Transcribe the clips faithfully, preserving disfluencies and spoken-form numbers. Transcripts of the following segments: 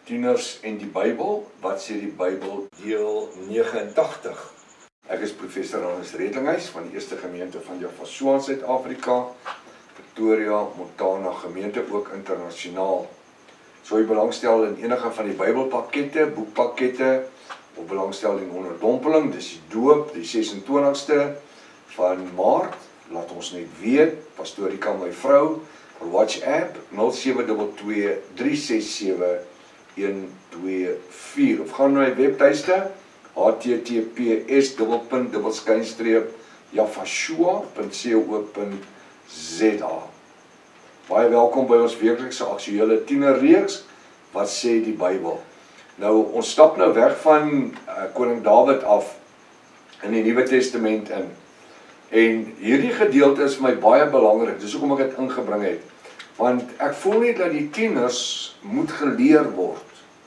Tieners en die Bybel, wat sê die Bybel, deel negenentachtig. Ek is professor Redlinghuis van die eerste gemeente van Javasua in Suid-Afrika, Pretoria, Montana gemeente, ook internasionaal. So jy belangstel in enige van die Bybelpakkette, boekpakkette, of belangstel in onderdompeling, dis die doop, die ses-en-twintigste van Maart, laat ons net weet, Pastorika my vrou, vir WhatsApp, nul sewe twee twee, drie ses sewe, een twee vier, of gaan na my webtuiste, h t t p s dubbelpunt dubbelskynstreep javasua punt co punt z a. Baie welkom by ons weeklikse aktuele Tiener Reeks, wat sê die Bybel. Nou, ons stap nou weg van uh, koning Dawid af in die Nuwe Testament in. En hierdie gedeelte is vir my baie belangrik, dis hoekom ek dit ingebring het. Want ek voel net dat die tieners moet geleer word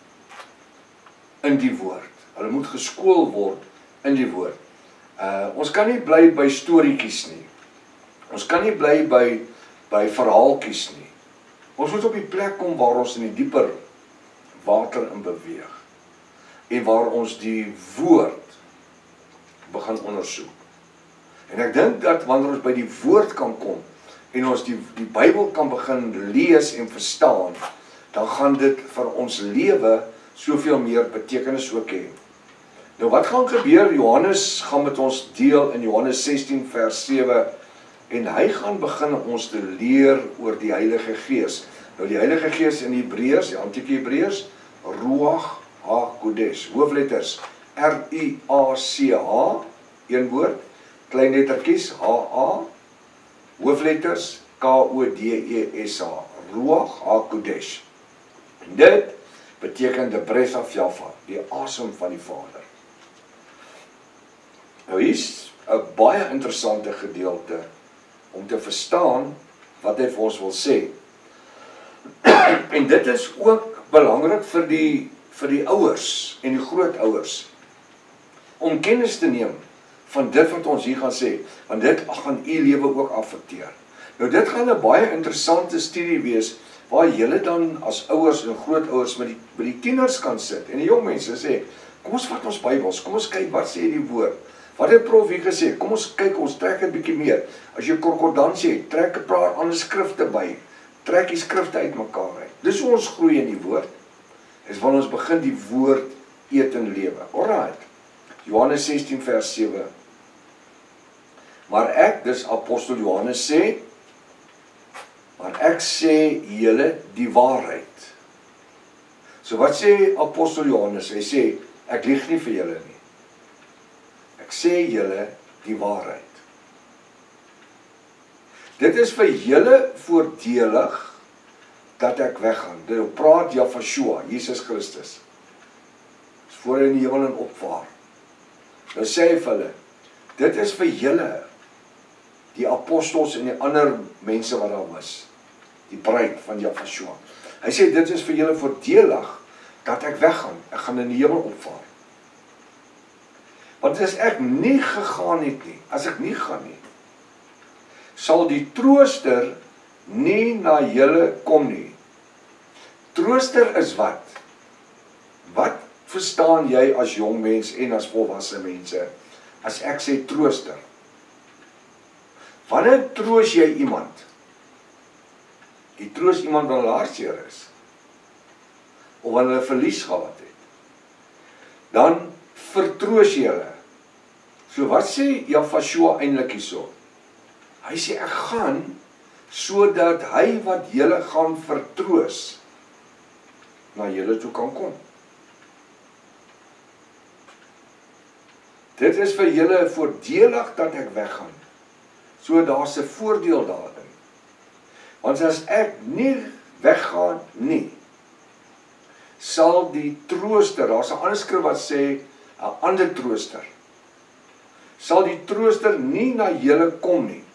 in die woord. Hulle moet geskool word in die woord. Uh, ons kan nie bly by storiekies nie. Ons kan nie bly by, by verhaalkies nie. Ons moet op die plek kom waar ons in die dieper water in beweeg. En waar ons die woord begin ondersoek. En ek dink dat wanneer ons by die woord kan kom, en ons die, die Bybel kan begin lees en verstaan, dan gaan dit vir ons lewe soveel meer betekenis ook hê. Nou wat gaan gebeur? Johannes gaan met ons deel in Johannes sestien vers sewe, en hy gaan begin ons te leer oor die Heilige Gees. Nou die Heilige Gees in Hebreërs, die antieke Hebreërs, Ruach HaKodesh, hoofletters R U A C H, een woord, klein lettertjies H A, hoofletters K O D E S H, Ruach HaKodesh. En dit beteken the breath of Java, die asem van die Vader. Nou hier is 'n baie interessante gedeelte om te verstaan wat hy vir ons wil sê. En dit is ook belangrik vir die vir die ouers en die grootouers om kennis te neem van dit wat ons hier gaan sê, want dit gaan u lewe ook affekteer. Nou dit gaan 'n baie interessante studie wees, waar julle dan as ouers en grootouers met die, met die tieners kan sit, en die jong mense sê, kom ons vat ons Bybels, kom ons kyk wat sê die woord. Wat het Prof hier gesê? Kom ons kyk, ons trek 'n bietjie meer. As jy konkordansie het, trek 'n paar ander skrifte by, trek die skrifte uit mekaar uit. Dis hoe ons groei in die woord, is wanneer ons begin die woord eet en lewe. Alright, Johannes sestien vers sewe. Maar ek, dis apostel Johannes sê, maar ek sê julle die waarheid. So wat sê apostel Johannes? Hy sê, ek lieg nie vir julle nie. Ek sê julle die waarheid. Dit is vir julle voordelig dat ek weggaan. Dit praat Javasua, Jesus Christus. Dis voor hy in die hemel en opvaar. Nou sê hy vir hulle, dit is vir julle, die apostels en die ander mense wat daar was, die bruid van Javasua. Hy sê, dit is vir julle voordelig dat ek weggaan. Ek gaan in die hemel opvaar. Want as ek nie gegaan het nie, as ek nie gaan nie, sal die trooster nie na julle kom nie. Trooster is wat? Wat verstaan jy as jong mens en as volwasse mense, as ek sê trooster? Wanneer troos jy iemand? Jy troos iemand wanneer hulle hartseer is, of wanneer hulle verlies gehad het. Dan vertroos jy hulle. So wat sê Javasua eintlik hierso? Hy sê ek gaan sodat hy wat julle gaan vertroos na julle toe kan kom. Dit is vir julle voordelig dat ek weggaan. So daar's 'n voordeel daarin. Want as ek nie weggaan nie, sal die trooster, daar's 'n ander skrif wat sê 'n ander trooster, sal die trooster nie na julle kom nie.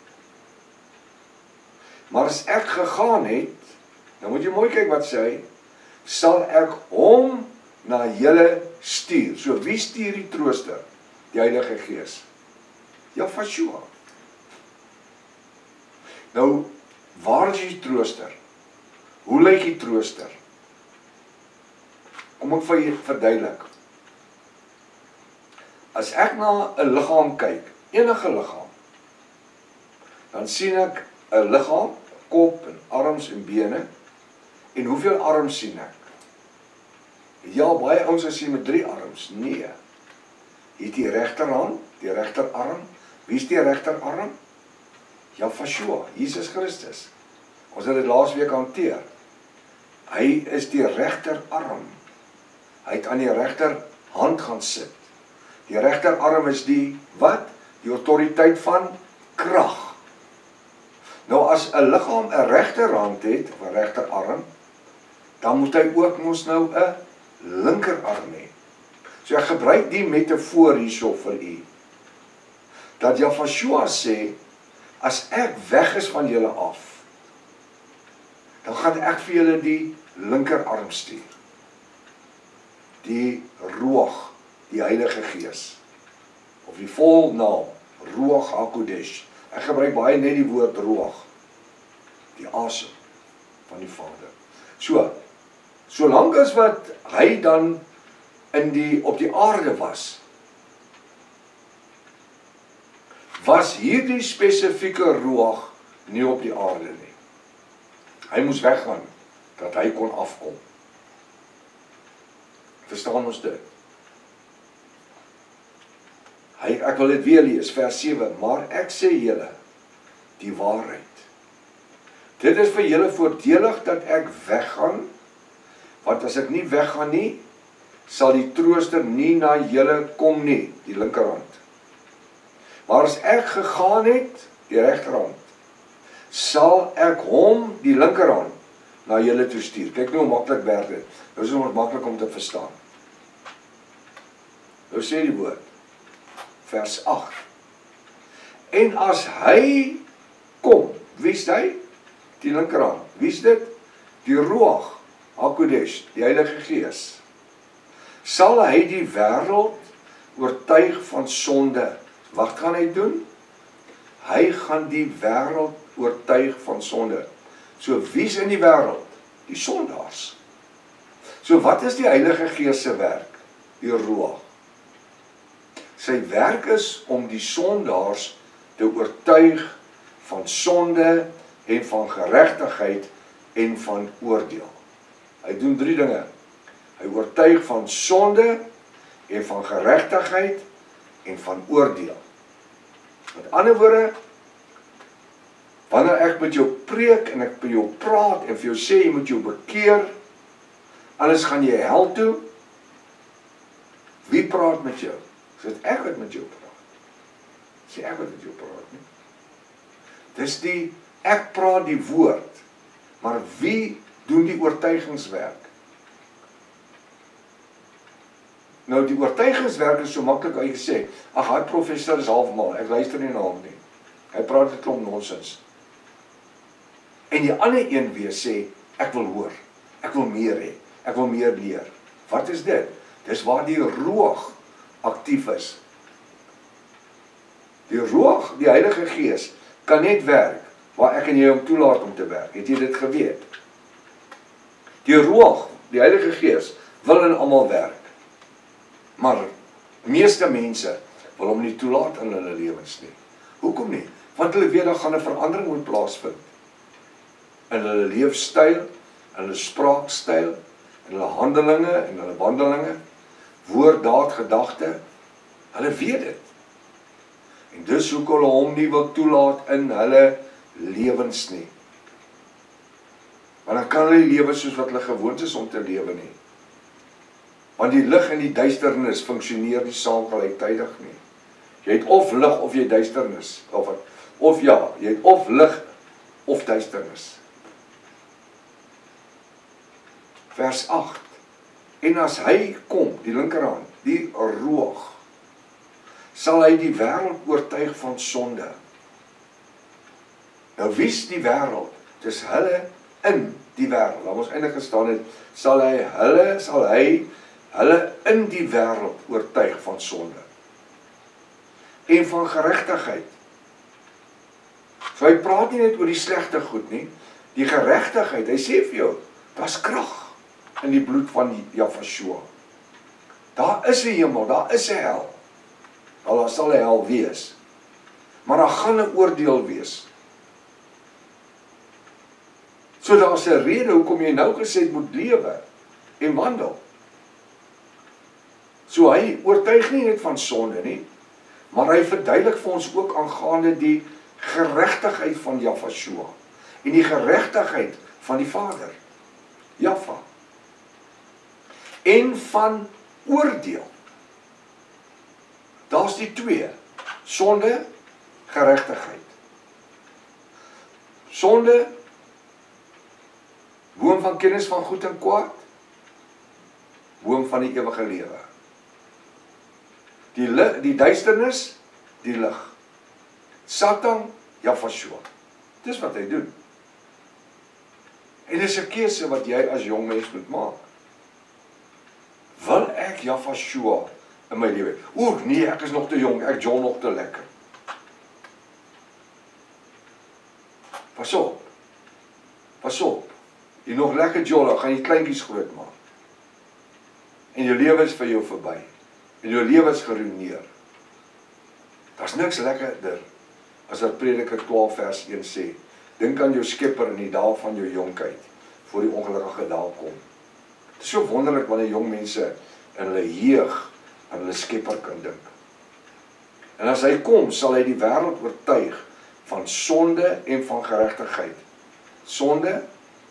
Maar as ek gegaan het, nou moet jy mooi kyk wat sê hy, sal ek hom na julle stuur. So wie stuur die trooster? Die Heilige Gees. Javasua. Nou, waar is die trooster? Hoe lyk die trooster? Kom ek vir julle verduidelik. As ek na 'n liggaam kyk, enige liggaam, dan sien ek 'n liggaam, kop en arms en bene, en hoeveel arms sien ek? Ja, baie ouens as sien met drie arms. Nee. Hier is die regterhand, die regterarm. Wie is die regterarm? Ja, Yeshua, Jesus Christus. Ons het dit laas week hanteer. Hy is die regterarm. Hy het aan die regterhand gaan sit. Die regterarm is die, wat? Die autoriteit van krag. Nou as 'n liggaam 'n regterhand het, of 'n regterarm, dan moet hy ook mos nou 'n linkerarm hê. So ek gebruik die metafoor hierso vir u. Dat Yeshua sê, as ek weg is van julle af, dan gaan ek vir julle die linkerarm stuur. Die Ruach, die Heilige Gees. Of die volnaam, Ruach HaKodesh. Ek gebruik baie net die woord Ruach. Die asem van die Vader. So, solank as wat hy dan in die, op die aarde was, was hierdie spesifieke Ruach nie op die aarde nie. Hy moes weggaan, dat hy kon afkom. Verstaan ons dit? Hy, ek wil dit weer lees, vers sewe, maar ek sê julle die waarheid. Dit is vir julle voordelig dat ek weggaan, want as ek nie weggaan nie, sal die trooster nie na julle kom nie, die linkerhand. Maar as ek gegaan het, die regterhand, sal ek hom, die linkerhand, na julle toe stuur. Kyk nou hoe maklik werk dit. Nou is het maklik om te verstaan. Nou sê die woord, vers agt. En as hy kom, wie is hy? Die linkerhand. Wie is dit? Die Ruach HaKodesh, die Heilige Gees. Sal hy die wêreld oortuig van sonde. Wat gaan hy doen? Hy gaan die wêreld oortuig van sonde. So wie is in die wêreld? Die sondaars. So wat is die Heilige Gees se werk? Die Ruach. Sy werk is om die sondaars te oortuig van sonde en van geregtigheid en van oordeel. Hy doen drie dinge. Hy oortuig van sonde en van geregtigheid en van oordeel. Met ander woorde, wanneer ek met jou preek en ek met jou praat en vir jou sê jy moet jou bekeer, anders gaan jy hel toe, wie praat met jou? Is dit ek wat met jou praat? Sê ek wat met jou praat nie? Dis die, ek praat die woord, maar wie doen die oortuigingswerk? Nou die oortuigingswerk is so maklik as jy sê, ag, hy professor is halfmal, ek luister nie na hom nie. Hy praat 'n klomp nonsens. En die ander een weer sê, ek wil hoor, ek wil meer hê, ek wil meer leer. Wat is dit? Dis waar die Ruach aktief is. Die Ruach, die Heilige Gees, kan net werk waar ek en jy hom toelaat om te werk. Het jy dit geweet? Die Ruach, die Heilige Gees, wil in almal werk. Maar meeste mense wil hom nie toelaat in hulle lewens nie. Hoekom nie? Want hulle weet daar gaan 'n verandering moet plaasvind. In hulle leefstyl, in hulle spraakstyl, in hulle handelinge, en hulle wandelinge, woord, daad, gedagte, hulle weet dit. En dus hoekom hulle hom nie wil toelaat in hulle lewens nie. Want dan kan hulle lewe soos wat hulle gewoond is om te lewe nie. Want die lig en die duisternis funksioneer nie saam gelyktydig nie. Jy het of lig of jy duisternis, of, of ja, jy het of lig of duisternis. Vers agt. En as hy kom, die linkerhand, die Ruach, sal hy die wêreld oortuig van sonde. Nou wie is die wêreld? Dis hulle in die wêreld. Laat ons eintlik gestaan het, sal hy hulle, sal hy hulle in die wêreld oortuig van sonde. En van geregtigheid. So hy praat nie net oor die slegte goed nie, die geregtigheid, hy sê vir jou, daar's krag. in die bloed van Jafashua. Daar is 'n hemel, daar is 'n hel. Al daar sal 'n hel wees. Maar daar gaan 'n oordeel wees. So daar's 'n rede hoekom jy nou gesê moet lewe en wandel. So hy oortuig nie net van sonde nie, maar hy verduidelik vir ons ook aangaande die geregtigheid van Jafashua en die geregtigheid van die Vader, Jaffa, en van oordeel. Daar's die twee, sonde, geregtigheid. Sonde, boom van kennis van goed en kwaad, boom van die ewige lewe. Die, die duisternis, die lig. Satan, Jafashua. Dis wat hy doen. En dis 'n keuse wat jy as jong mens moet maak. Wil ek Jafashua in my lewe? Oeh, nee, ek is nog te jong, ek jol nog te lekker. Pas op. Pas op. Jy nog lekker jol, gaan jy kleintjies groot maak. En jou lewe is vir jou verby. En jou lewe is geruïneer. Daar's niks lekkerder as wat Prediker twaalf vers een sê. Dink aan jou Skepper in die dae van jou jonkheid, voor die ongelukkige dae kom. Het is so wonderlik wanneer jong mense in hulle jeug aan hulle Skepper kan dink. En as hy kom, sal hy die wêreld oortuig van sonde en van geregtigheid. Sonde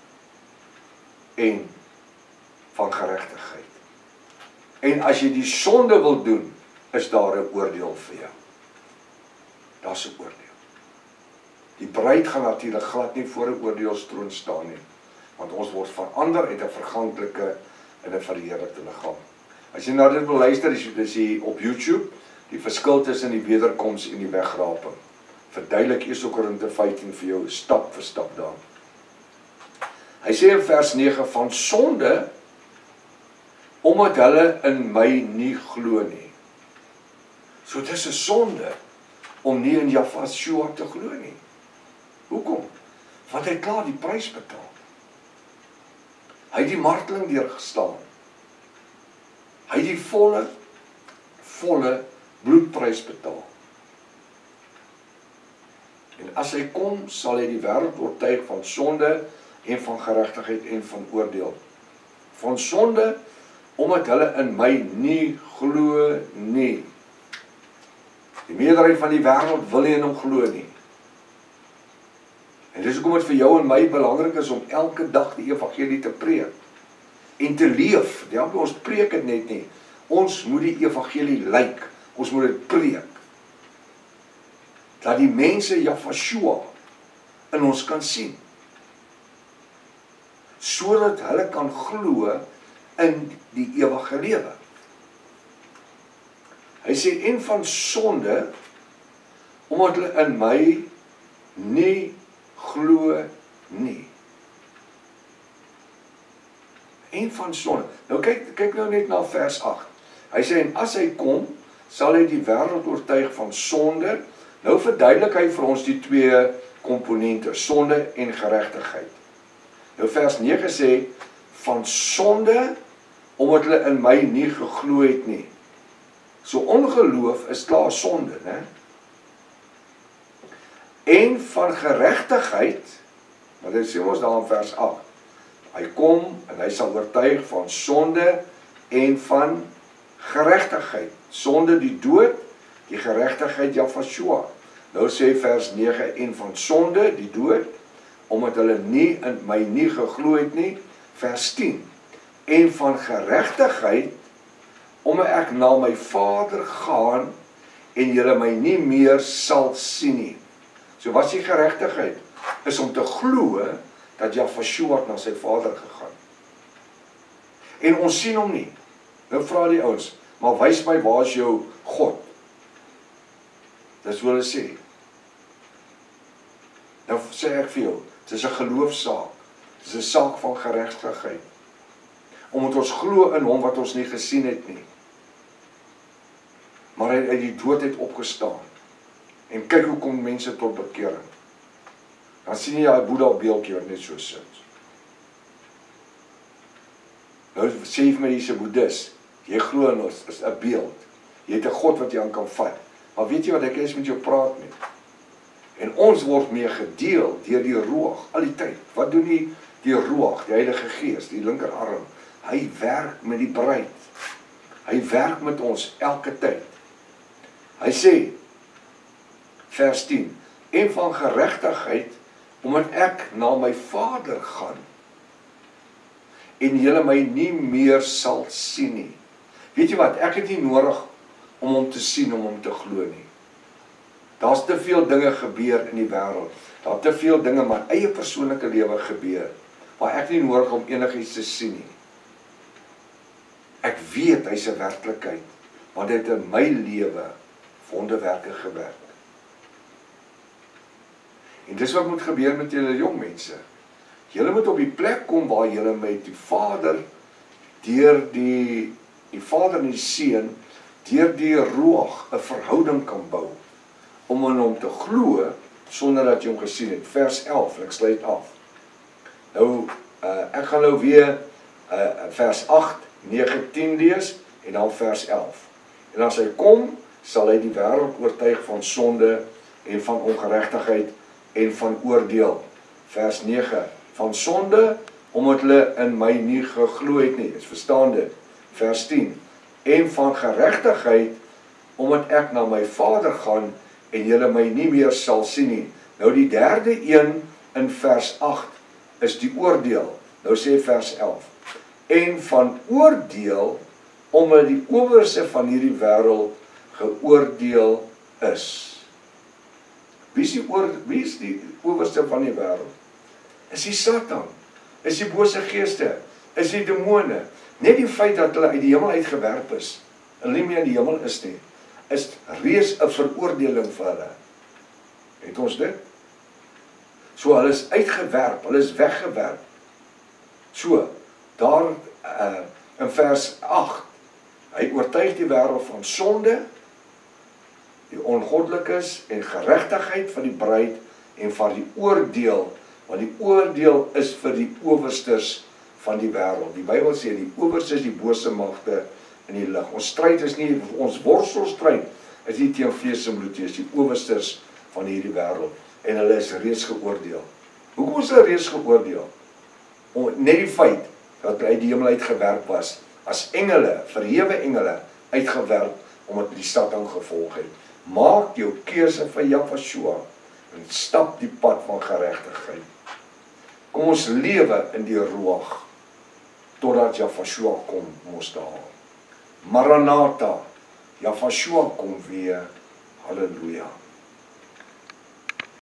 en van geregtigheid. En as jy die sonde wil doen, is daar 'n oordeel vir jou. Daar's 'n oordeel. Die bruid gaan natuurlik glad nie voor 'n oordeelstroon staan nie, want ons word verander uit 'n verganklike en 'n verheerlikte liggaam. As jy nou dit wil luister, dis jy op YouTube, die verskil tussen die wederkoms en die wegraping. Verduidelik eerste Korinte vyftien vir jou stap vir stap daar. Hy sê in vers nege van sonde, omdat hulle in my nie glo nie. So dis 'n sonde om nie in Jafashua te glo nie. Hoekom? Want hy het klaar die prys betaal. Hy het die marteling deurgestaan. Hy het die volle, volle bloedprys betaal. En as hy kom, sal hy die wêreld oortuig van sonde en van geregtigheid en van oordeel. Van sonde, omdat hulle in my nie glo nie. Die meerderheid van die wêreld wil nie in hom glo nie. En dis hoekom dit vir jou en my belangrik is om elke dag die evangelie te preek en te leef. Ja, ons preek dit net nie. Ons moet die evangelie lyk. Ons moet dit preek. Dat die mense Jafashua in ons kan sien. Sodat hulle kan glo in die ewige lewe. Hy sê en van sonde, omdat hulle in my nie glo nie. En van sonde. Nou kyk, kyk nou net na vers agt. Hy sê en as hy kom, sal hy die wêreld oortuig van sonde. Nou verduidelik hy vir ons die twee komponente, sonde en geregtigheid. Nou vers nege sê van sonde, omdat hulle in my nie geglo het nie. So ongeloof is klaar sonde, né? En van geregtigheid, wat hy sê ons daar in vers agt. Hy kom en hy sal oortuig van sonde en van geregtigheid. Sonde die dood, die geregtigheid Jafashua. Nou sê vers nege en van sonde die dood, omdat hulle nie in my nie geglo het nie, vers tien. En van geregtigheid, omdat ek na my Vader gaan en julle my nie meer sal sien nie. So wat is die geregtigheid? Is om te glo dat Jafashua na sy Vader gegaan. En ons sien hom nie. Nou vra die ouens, maar wys my waar is jou God? Dis wat hulle sê. Nou sê ek vir jou, dit is 'n geloofsaak. Dit is 'n saak van geregtigheid. Omdat ons glo in hom wat ons nie gesien het nie. Maar hy uit die dood het opgestaan. En kyk hoe kom mense tot bekering. Dan sien jy daai Boeddha beeldjie wat net so sit. Nou sê jy vir my, jy's 'n boeddhis, jy glo in ons is 'n beeld. Jy het 'n God wat jy aan kan vat. Maar weet jy wat ek eens met jou praat nie? En ons word mee gedeel deur die Ruach, al die tyd. Wat doen die, die Ruach, die Heilige Gees, die linkerarm? Hy werk met die bruid. Hy werk met ons elke tyd. Hy sê, vers tien, en van geregtigheid, omdat ek na my Vader gaan, en julle my nie meer sal sien nie. Weet jy wat, ek het nie nodig om hom te sien, om hom te glo nie. Daar's te veel dinge gebeur in die wêreld. Daar te veel dinge in my eie persoonlike lewe gebeur, waar ek nie nodig om enigiets te sien nie. Ek weet hy's 'n werklikheid, want hy het in my lewe wonderwerke gewerk. En dis wat moet gebeur met julle jong mense. Julle moet op die plek kom waar julle met die Vader, deur die, die Vader en die Seun, deur die Ruach 'n verhouding kan bou, om in hom te glo, sonder dat jy hom gesien het. Vers elf, ek sluit af. Nou, uh, ek gaan nou weer uh, vers agt, nege, tien lees, en dan vers elf. En as hy kom, sal hy die wêreld oortuig van sonde, en van ongeregtigheid, en van oordeel. Vers nege, van sonde, omdat hulle in my nie geglo het nie, is verstaan dit. Vers tien, en van geregtigheid, omdat ek na my Vader gaan, en julle my nie meer sal sien nie. Nou die derde een in vers agt, is die oordeel. Nou sê vers elf, en van oordeel, omdat die owerste van hierdie wêreld geoordeel is. Wie is die, oor, wie is die owerste van die wêreld? Is die Satan? Is die bose geeste? Is die demone? Net die feit dat hulle uit die hemel uitgewerp is, en nie meer in die hemel is nie, is reeds 'n veroordeling vir hulle. Het ons dit? So, hulle is uitgewerp, hulle is weggewerp. So, daar uh, in vers agt, hy oortuig die wêreld van sonde, die ongoddelikes en geregtigheid van die bruid en van die oordeel, want die oordeel is vir die owersters van die wêreld. Die Bybel sê die owerstes, die bose magte in die lig. Ons stryd is nie, ons worstelstryd is nie teen vlees en bloed, is die owersters van hierdie wêreld en hulle is reeds geoordeel. Hoekom is hulle reeds geoordeel? Om, net die feit dat hulle uit die hemel uitgewerp was, as engele, verhewe engele, uitgewerp omdat die Satan gevolg het. Maak jou keuse vir Yahweh en stap die pad van geregtigheid. Kom ons lewe in die Ruach totdat Yahweh kom ons daar. Maranatha, Yahweh kom weer. Halleluja.